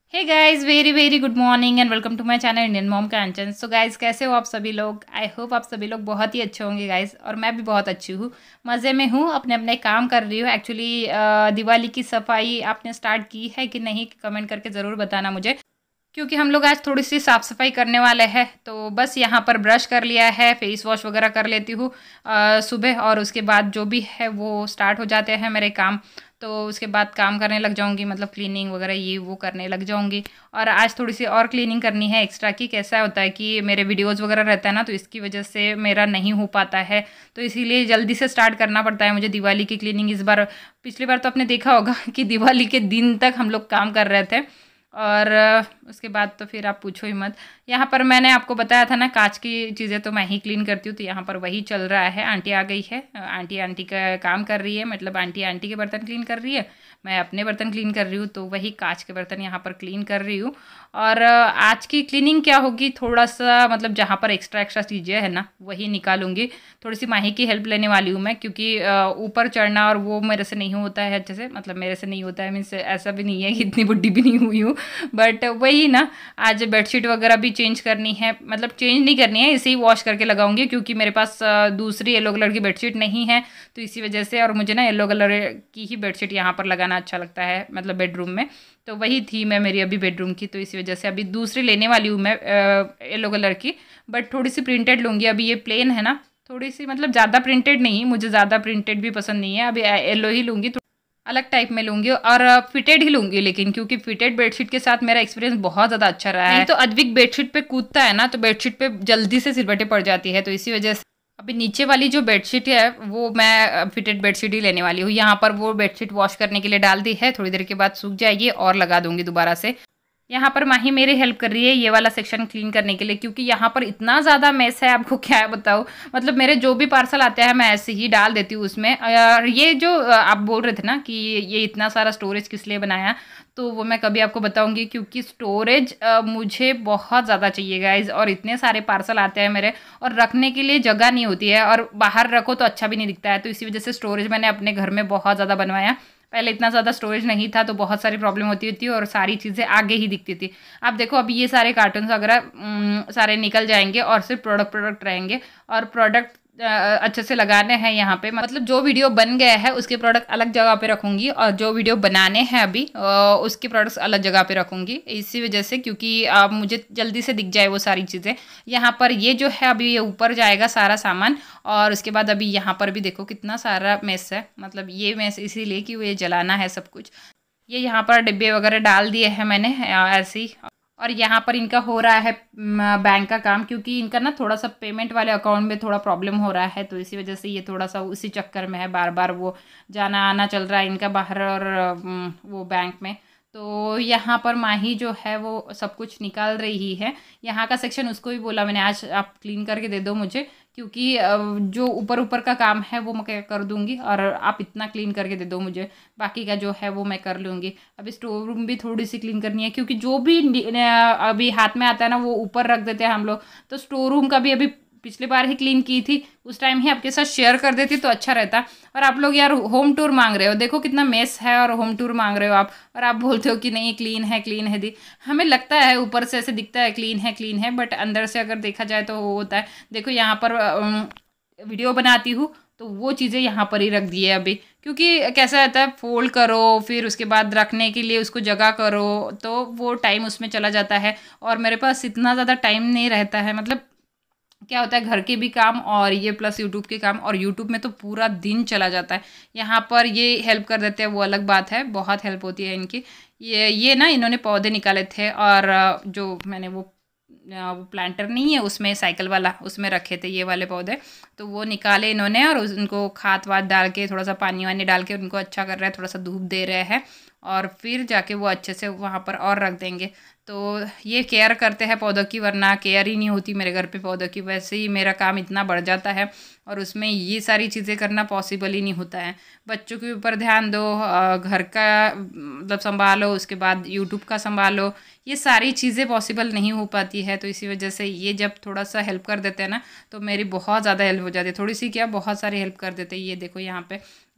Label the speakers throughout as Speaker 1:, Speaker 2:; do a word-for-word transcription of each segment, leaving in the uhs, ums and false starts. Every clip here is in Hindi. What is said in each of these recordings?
Speaker 1: Hey guys, very very good morning and welcome to my channel Indian mom Kanchan. So guys, कैसे हो आप सभी लोग? आई होप आप सभी लोग बहुत ही अच्छे होंगे गाइस, और मैं भी बहुत अच्छी हूँ, मज़े में हूँ, अपने अपने काम कर रही हूँ। एक्चुअली दिवाली की सफाई आपने स्टार्ट की है कि नहीं, कमेंट करके ज़रूर बताना मुझे, क्योंकि हम लोग आज थोड़ी सी साफ़ सफाई करने वाले हैं। तो बस यहाँ पर ब्रश कर लिया है, फेस वॉश वगैरह कर लेती हूँ अ, सुबह, और उसके बाद जो भी है वो स्टार्ट हो जाते हैं मेरे काम। तो उसके बाद काम करने लग जाऊँगी, मतलब क्लीनिंग वगैरह ये वो करने लग जाऊँगी। और आज थोड़ी सी और क्लीनिंग करनी है एक्स्ट्रा की। कैसा होता है कि मेरे वीडियोज़ वगैरह रहता है ना, तो इसकी वजह से मेरा नहीं हो पाता है, तो इसीलिए जल्दी से स्टार्ट करना पड़ता है मुझे दिवाली की क्लीनिंग इस बार। पिछली बार तो आपने देखा होगा कि दिवाली के दिन तक हम लोग काम कर रहे थे, और अ, उसके बाद तो फिर आप पूछो ही मत। यहाँ पर मैंने आपको बताया था ना, कांच की चीज़ें तो मैं ही क्लीन करती हूँ, तो यहाँ पर वही चल रहा है। आंटी आ गई है, आंटी आंटी का काम कर रही है, मतलब आंटी आंटी के बर्तन क्लीन कर रही है, मैं अपने बर्तन क्लीन कर रही हूँ। तो वही कांच के बर्तन यहाँ पर क्लीन कर रही हूँ। और अ, आज की क्लीनिंग क्या होगी, थोड़ा सा मतलब जहाँ पर एक्स्ट्रा एक्स्ट्रा चीज़ें हैं ना वही निकालूंगी। थोड़ी सी माही की हेल्प लेने वाली हूँ मैं, क्योंकि अ, ऊपर चढ़ना और वो मेरे से नहीं होता है अच्छे से, मतलब मेरे से नहीं होता है मीन्स ऐसा भी नहीं है कि इतनी बुढ़ी भी नहीं हुई हूँ, बट वही ना, आज बेडशीट वगैरह भी चेंज करनी है, मतलब चेंज नहीं करनी है, इसे ही वॉश करके लगाऊंगी, क्योंकि मेरे पास अ, दूसरी येलो कलर की बेडशीट नहीं है, तो इसी वजह से। और मुझे ना येलो कलर की ही बेडशीट यहाँ पर लगाना अच्छा लगता है, मतलब बेडरूम में। तो वही थी मैं मेरी अभी बेडरूम की, तो इसी वजह से अभी दूसरी लेने वाली हूँ मैं येलो कलर की, बट थोड़ी सी प्रिंटेड लूँगी। अभी ये प्लेन है ना, थोड़ी सी मतलब ज़्यादा प्रिंटेड नहीं, मुझे ज़्यादा प्रिंटेड भी पसंद नहीं है, अभी येलो ही लूँगी, अलग टाइप में लूँगी, और फिटेड ही लूँगी, लेकिन क्योंकि फिटेड बेडशीट के साथ मेरा एक्सपीरियंस बहुत ज़्यादा अच्छा रहा है। नहीं तो अद्विक बेडशीट पे कूदता है ना, तो बेडशीट पे जल्दी से सिलवटें पड़ जाती है, तो इसी वजह से अभी नीचे वाली जो बेडशीट है वो मैं फिटेड बेडशीट ही लेने वाली हूँ। यहाँ पर वो बेडशीट वॉश करने के लिए डाल दी है, थोड़ी देर के बाद सूख जाएगी और लगा दूंगी दोबारा से। यहाँ पर माही मेरी हेल्प कर रही है ये वाला सेक्शन क्लीन करने के लिए, क्योंकि यहाँ पर इतना ज़्यादा मेस है, आपको क्या बताऊँ। मतलब मेरे जो भी पार्सल आते हैं मैं ऐसे ही डाल देती हूँ उसमें। और ये जो अ, आप बोल रहे थे ना कि ये इतना सारा स्टोरेज किस लिए बनाया, तो वो मैं कभी आपको बताऊंगी, क्योंकि स्टोरेज मुझे बहुत ज़्यादा चाहिए गाइज, और इतने सारे पार्सल आते हैं मेरे, और रखने के लिए जगह नहीं होती है, और बाहर रखो तो अच्छा भी नहीं दिखता है, तो इसी वजह से स्टोरेज मैंने अपने घर में बहुत ज़्यादा बनवाया। पहले इतना ज़्यादा स्टोरेज नहीं था, तो बहुत सारी प्रॉब्लम होती थी और सारी चीज़ें आगे ही दिखती थी। आप देखो अभी ये सारे कार्टून वगैरह उम, सारे निकल जाएंगे, और सिर्फ प्रोडक्ट प्रोडक्ट रहेंगे, और प्रोडक्ट अच्छे से लगाने हैं यहाँ पे। मतलब जो वीडियो बन गया है उसके प्रोडक्ट अलग जगह पे रखूँगी, और जो वीडियो बनाने हैं अभी अ, उसके प्रोडक्ट्स अलग जगह पे रखूँगी, इसी वजह से, क्योंकि अ, मुझे जल्दी से दिख जाए वो सारी चीज़ें। यहाँ पर ये जो है अभी ये ऊपर जाएगा सारा सामान, और उसके बाद अभी यहाँ पर भी देखो कितना सारा मेस है, मतलब ये मेस इसीलिए कि वो ये जलाना है सब कुछ। ये यहाँ पर डिब्बे वगैरह डाल दिए हैं मैंने अ, ऐसे ही। और यहाँ पर इनका हो रहा है म, बैंक का काम, क्योंकि इनका ना थोड़ा सा पेमेंट वाले अकाउंट में थोड़ा प्रॉब्लम हो रहा है, तो इसी वजह से ये थोड़ा सा उसी चक्कर में है, बार बार वो जाना आना चल रहा है इनका बाहर, और अम, वो बैंक में। तो यहाँ पर माही जो है वो सब कुछ निकाल रही है। यहाँ का सेक्शन उसको भी बोला मैंने, आज आप क्लीन करके दे दो मुझे, क्योंकि अ, जो ऊपर ऊपर का काम है वो मैं कर दूँगी, और आप इतना क्लीन करके दे दो मुझे, बाकी का जो है वो मैं कर लूँगी। अभी स्टोर रूम भी थोड़ी सी क्लीन करनी है, क्योंकि जो भी नि- न- अभी हाथ में आता है ना वो ऊपर रख देते हैं हम लोग, तो स्टोर रूम का भी अभी पिछली बार ही क्लीन की थी, उस टाइम ही आपके साथ शेयर कर देती तो अच्छा रहता। और आप लोग यार होम टूर मांग रहे हो, देखो कितना मेस है, और होम टूर मांग रहे हो आप, और आप बोलते हो कि नहीं क्लीन है क्लीन है दी। हमें लगता है ऊपर से ऐसे दिखता है क्लीन है क्लीन है, बट अंदर से अगर देखा जाए तो वो होता है। देखो यहाँ पर अम, वीडियो बनाती हूँ तो वो चीज़ें यहाँ पर ही रख दी है अभी, क्योंकि कैसा रहता है, फोल्ड करो फिर उसके बाद रखने के लिए उसको जगह करो, तो वो टाइम उसमें चला जाता है, और मेरे पास इतना ज़्यादा टाइम नहीं रहता है। मतलब क्या होता है, घर के भी काम और ये प्लस यूट्यूब के काम, और यूट्यूब में तो पूरा दिन चला जाता है। यहाँ पर ये हेल्प कर देते हैं वो अलग बात है, बहुत हेल्प होती है इनकी। ये ये ना इन्होंने पौधे निकाले थे, और अ, जो मैंने वो अ, वो प्लांटर नहीं है उसमें साइकिल वाला, उसमें रखे थे ये वाले पौधे, तो वो निकाले इन्होंने, और उस- उनको खाद वाद डाल के थोड़ा सा पानी वानी डाल के उनको अच्छा कर रहे हैं, थोड़ा सा धूप दे रहे हैं, और फिर जाके वो अच्छे से वहाँ पर और रख देंगे। तो ये केयर करते हैं पौधों की, वरना केयर ही नहीं होती मेरे घर पे पौधों की, वैसे ही मेरा काम इतना बढ़ जाता है, और उसमें ये सारी चीज़ें करना पॉसिबल ही नहीं होता है। बच्चों के ऊपर ध्यान दो, अ, घर का मतलब संभालो, उसके बाद यूट्यूब का संभालो, ये सारी चीज़ें पॉसिबल नहीं हो पाती है, तो इसी वजह से ये जब थोड़ा सा हेल्प कर देते हैं ना, तो मेरी बहुत ज़्यादा हेल्प हो जाती है, थोड़ी सी क्या बहुत सारी हेल्प कर देते हैं। ये देखो यहाँ पे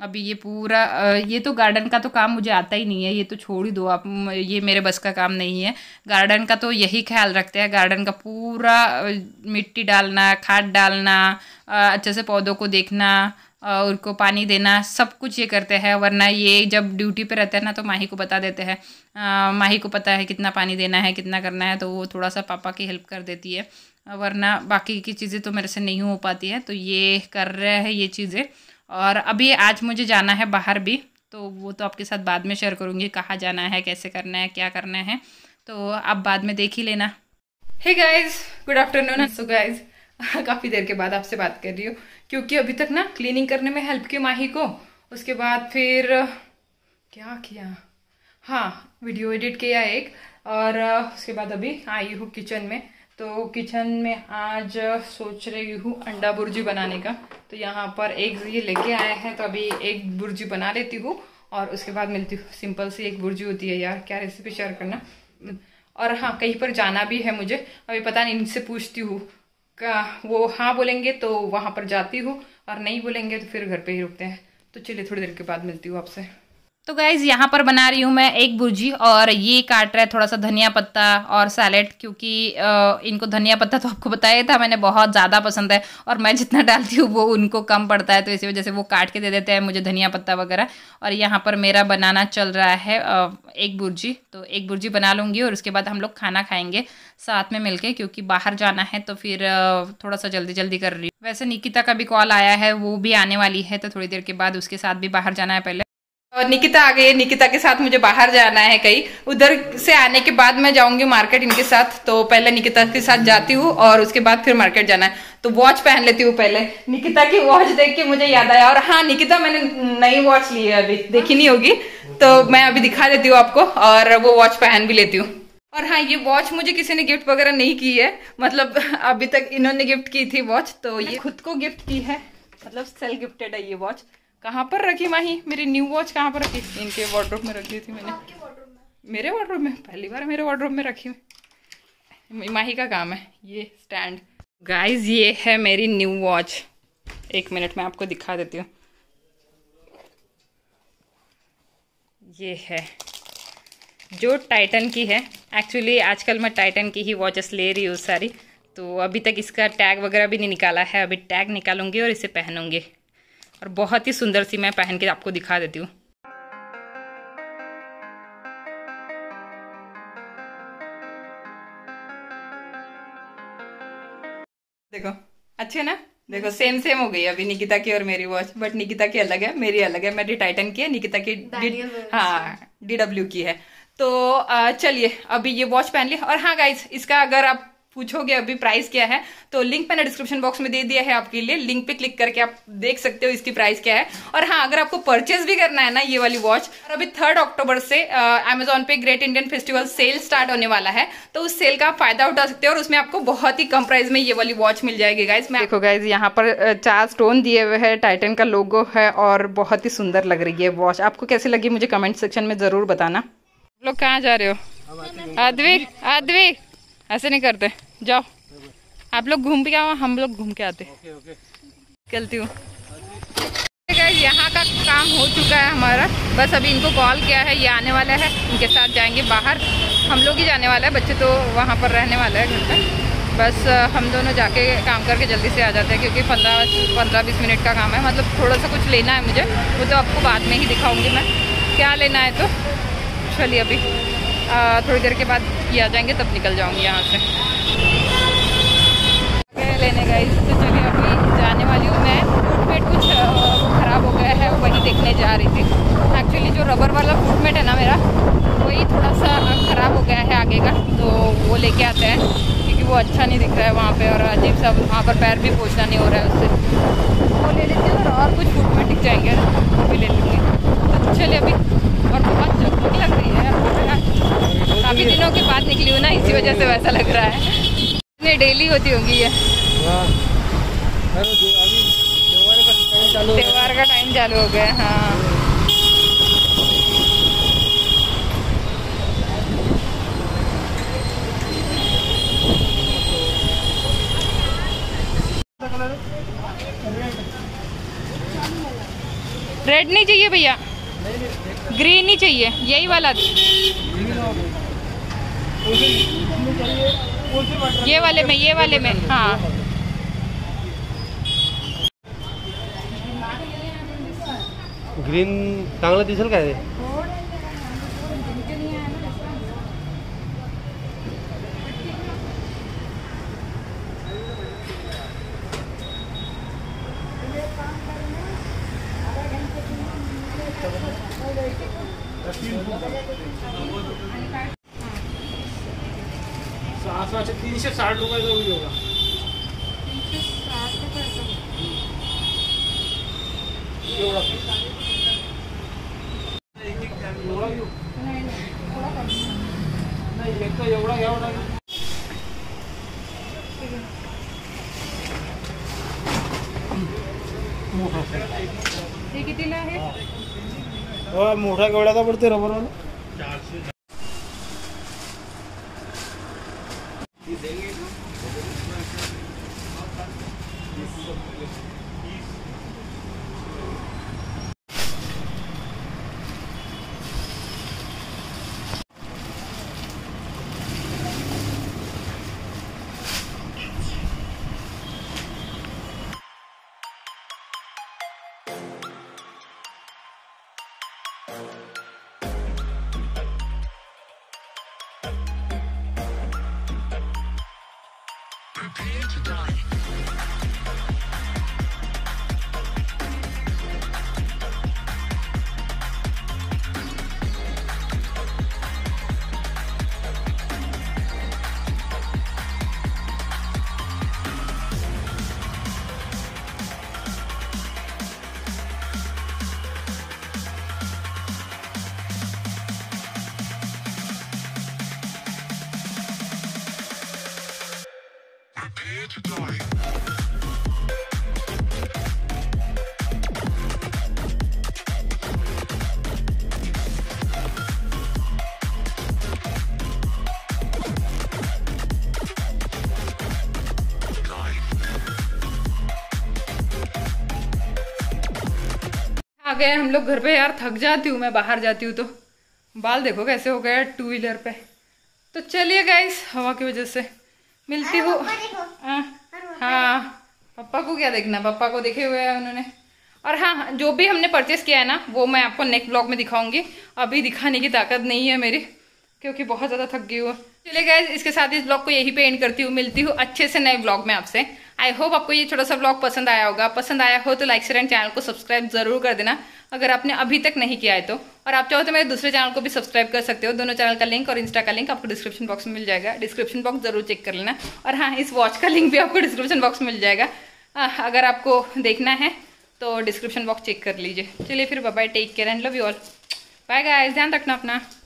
Speaker 1: अभी ये पूरा ये तो गार्डन का तो काम मुझे आता ही नहीं है, ये तो छोड़ ही दो आप, ये मेरे बस का काम नहीं है। गार्डन का तो यही ख्याल रखते हैं, गार्डन का पूरा मिट्टी डालना, खाद डालना, अच्छे से पौधों को देखना, उनको पानी देना, सब कुछ ये करते हैं। वरना ये जब ड्यूटी पे रहते हैं ना तो माही को बता देते हैं, माही को पता है कितना पानी देना है, कितना करना है, तो वो थोड़ा सा पापा की हेल्प कर देती है। वरना बाकी की चीज़ें तो मेरे से नहीं हो पाती है, तो ये कर रहे हैं ये चीज़ें। और अभी आज मुझे जाना है बाहर भी, तो वो तो आपके साथ बाद में शेयर करूँगी, कहाँ जाना है, कैसे करना है, क्या करना है, तो आप बाद में देख ही लेना। Hey guys, good afternoon. So guys काफ़ी देर के बाद आपसे बात कर रही हूँ, क्योंकि अभी तक ना क्लीनिंग करने में हेल्प की माही को, उसके बाद फिर क्या किया, हाँ वीडियो एडिट किया एक, और उसके बाद अभी आई हूँ किचन में। तो किचन में आज सोच रही हूँ अंडा बुर्जी बनाने का। तो यहाँ पर एक ये लेके आए हैं, तो अभी एक बुर्जी बना लेती हूँ और उसके बाद मिलती हूँ। सिंपल सी एक बुर्जी होती है यार, क्या रेसिपी शेयर करना। और हाँ, कहीं पर जाना भी है मुझे, अभी पता नहीं, इनसे पूछती हूँ, का वो हाँ बोलेंगे तो वहाँ पर जाती हूँ, और नहीं बोलेंगे तो फिर घर पे ही रुकते हैं। तो चलिए थोड़ी देर के बाद मिलती हूँ आपसे। तो गाइज़ यहाँ पर बना रही हूँ मैं एक भुर्जी, और ये काट रहा है थोड़ा सा धनिया पत्ता और सैलेड, क्योंकि इनको धनिया पत्ता तो आपको बताया था मैंने, बहुत ज़्यादा पसंद है, और मैं जितना डालती हूँ वो उनको कम पड़ता है, तो इसी वजह से वो काट के दे देते हैं मुझे धनिया पत्ता वगैरह। और यहाँ पर मेरा बनाना चल रहा है एक भुर्जी, तो एक भुर्जी बना लूँगी और उसके बाद हम लोग खाना खाएँगे साथ में मिलके, क्योंकि बाहर जाना है तो फिर थोड़ा सा जल्दी जल्दी कर रही हूँ। वैसे निकिता का भी कॉल आया है, वो भी आने वाली है, तो थोड़ी देर के बाद उसके साथ भी बाहर जाना है पहले। और निकिता आ गई है, निकिता के साथ मुझे बाहर जाना है कहीं, उधर से आने के बाद मैं जाऊंगी मार्केट इनके साथ। तो पहले निकिता के साथ जाती हूँ और उसके बाद फिर मार्केट जाना है, तो वॉच पहन लेती हूँ पहले। निकिता की वॉच देख के मुझे याद आया, और हाँ निकिता मैंने नई वॉच ली है, अभी देखी नहीं होगी तो मैं अभी दिखा देती हूँ आपको, और वो वॉच पहन भी लेती हूँ। और हाँ, ये वॉच मुझे किसी ने गिफ्ट वगैरह नहीं की है, मतलब अभी तक इन्होंने गिफ्ट की थी वॉच, तो ये खुद को गिफ्ट की है, मतलब सेल्फ गिफ्टेड है ये वॉच। कहाँ पर रखी माही, मेरी न्यू वॉच कहाँ पर रखी? इनके वार्डरोब में रख दी थी मैंने। मेरे वार्डरोब में? पहली बार मेरे वार्डरोब में रखी हुई, माही का काम है ये स्टैंड। गाइस ये है मेरी न्यू वॉच, एक मिनट में आपको दिखा देती हूँ। ये है जो टाइटन की है, एक्चुअली आजकल मैं टाइटन की ही वॉचेस ले रही हूँ सारी, तो अभी तक इसका टैग वगैरह भी नहीं निकाला है, अभी टैग निकालूंगी और इसे पहनूंगी, और बहुत ही सुंदर सी मैं पहन के आपको दिखा देती हूँ। देखो अच्छी है ना, देखो सेम सेम हो गई अभी निकिता की और मेरी वॉच, बट निकिता की अलग है, मेरी अलग है। मेरी टाइटन की है, निकिता की डी, हाँ डी डब्ल्यू की है। तो चलिए अभी ये वॉच पहन ली। और हाँ गाइज, इसका अगर आप पूछोगे अभी प्राइस क्या है, तो लिंक मैंने डिस्क्रिप्शन बॉक्स में दे दिया है आपके लिए, लिंक पे क्लिक करके आप देख सकते हो इसकी प्राइस क्या है। और हाँ, अगर आपको परचेज भी करना है ना ये वाली वॉच, और अभी थर्ड अक्टूबर से अमेजोन पे great Indian festival sale start होने वाला है, तो उस सेल का आप फायदा उठा सकते हो, और उसमें आपको बहुत ही कम प्राइस में ये वाली वॉच मिल जाएगी गाइज। देखो गाइज, यहाँ पर चार स्टोन दिए हुए है, टाइटन का लोगो है, और बहुत ही सुंदर लग रही है वॉच। आपको कैसी लगी मुझे कमेंट सेक्शन में जरूर बताना। लोग कहाँ जा रहे हो? आद्विक, आद्विक ऐसे नहीं करते, जाओ आप लोग घूम के आओ, हम लोग घूम के आते। चलती हूँ। यहाँ का काम हो चुका है हमारा, बस अभी इनको कॉल किया है, ये आने वाला है, इनके साथ जाएंगे बाहर। हम लोग ही जाने वाला है, बच्चे तो वहाँ पर रहने वाले हैं घर पे। बस हम दोनों जाके काम करके जल्दी से आ जाते हैं, क्योंकि पंद्रह पंद्रह बीस मिनट का काम है, मतलब थोड़ा सा कुछ लेना है मुझे, वो तो आपको बाद में ही दिखाऊंगी मैं क्या लेना है। तो चलिए अभी आ, थोड़ी देर के बाद ये आ जाएंगे, तब निकल जाऊंगी यहाँ से लेने गई। तो चलिए अभी जाने वाली हूँ मैं। फुटमेट कुछ ख़राब हो गया है, वही देखने जा रही थी। एक्चुअली जो रबर वाला फुटमेट है ना मेरा, वही थोड़ा सा ख़राब हो गया है आगे का, तो वो लेके आते हैं, क्योंकि वो अच्छा नहीं दिख रहा है वहाँ पे, और अजीब सा वहाँ पर पैर भी पोछना नहीं हो रहा है उससे। वो ले लेती हूँ, और कुछ फुटमेट दिख जाएंगे वो भी ले लूँगी। तो चलिए अभी, और बहुत जगमग लग रही है काफ़ी दिनों के बाद निकली हूँ ना, इसी वजह से वैसा लग रहा है। इतनी डेली होती होंगी ये, त्योहार का टाइम चालू हो गया। हाँ रेड रेड नहीं चाहिए भैया, ग्रीन ही चाहिए, यही वाला। ये वाले में, ये वाले में, हाँ।
Speaker 2: ग्रीन चांगलं दिसेल काय?
Speaker 3: सहा सहाशे तीनशे साठ रुपयाचा होईल एवढा. एवढा नाही, एक तर एवढा घ्यावा लागेल.
Speaker 1: हे कितीला आहे?
Speaker 3: मोठा केवढ्याचा पडते रबरवाला?
Speaker 1: आ गए हम लोग घर पे। यार थक जाती हूँ मैं, बाहर जाती हूँ तो। बाल देखो कैसे हो गए टू व्हीलर पे। तो चलिए गाइस, हवा की वजह से मिलती हूँ। हाँ, पापा को क्या देखना, पापा को देखे हुए हैं उन्होंने। और हाँ, जो भी हमने परचेस किया है ना, वो मैं आपको नेक्स्ट ब्लॉग में दिखाऊंगी। अभी दिखाने की ताकत नहीं है मेरी, क्योंकि बहुत ज़्यादा थक गई हूँ। चलिए गाइस, इसके साथ इस ब्लॉग को यहीं पे एंड करती हूँ। मिलती हूँ अच्छे से नए ब्लॉग में आपसे। आई होप आपको ये छोटा सा ब्लॉग पसंद आया होगा। पसंद आया हो तो लाइक शेयर एंड चैनल को सब्सक्राइब जरूर कर देना, अगर आपने अभी तक नहीं किया है तो। और आप चाहो तो मेरे दूसरे चैनल को भी सब्सक्राइब कर सकते हो। दोनों चैनल का लिंक और इंस्टा का लिंक आपको डिस्क्रिप्शन बॉक्स में मिल जाएगा। डिस्क्रिप्शन बॉक्स जरूर चेक कर लेना। और हाँ, इस वॉच का लिंक भी आपको डिस्क्रिप्शन बॉक्स में मिल जाएगा, अगर आपको देखना है तो डिस्क्रिप्शन बॉक्स चेक कर लीजिए। चलिए फिर, bye bye, take care and love you all. Bye guys, ध्यान रखना अपना।